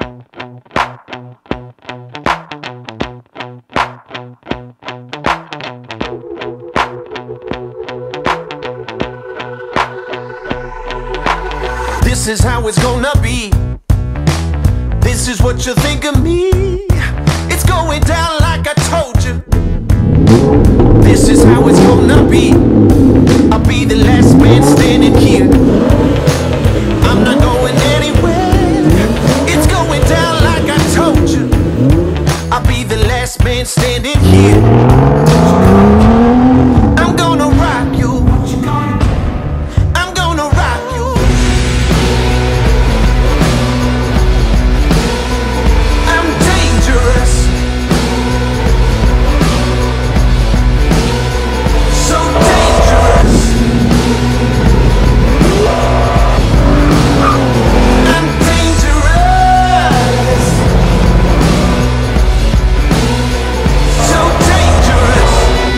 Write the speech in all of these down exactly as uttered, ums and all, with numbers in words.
This is how it's gonna be. This is what you think of me. It's going down like I told you. This is how it's gonna be. I'll be the last man standing here. I'm not going anywhere. It's going down like I told you. I'll be the last man standing here. I'm gonna rock you. I'm gonna rock you. I'm dangerous. So dangerous. I'm dangerous. So dangerous.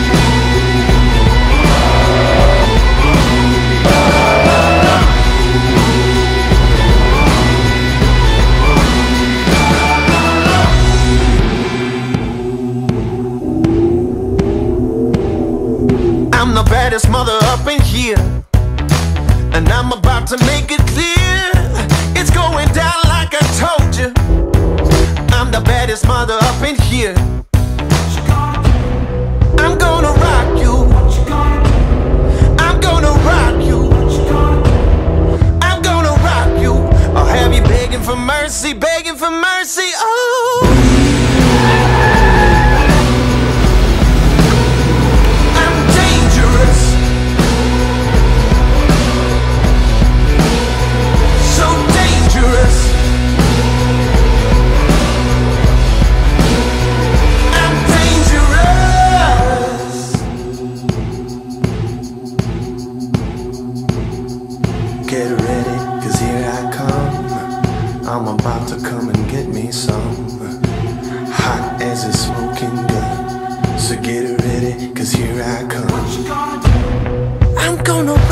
I'm the baddest mother up in here, and I'm about to make it clear. It's going down like I told you. I'm the baddest mother up in here. I'm gonna rock you. I'm gonna rock you. I'm gonna rock you. I'll have you begging for mercy, begging for mercy. Oh, I'm dangerous. So dangerous. I'm dangerous. Get ready, cause here I come. I'm about to come and get me some. Hot as a smoking gun. So get ready, cause here I come. I'm gonna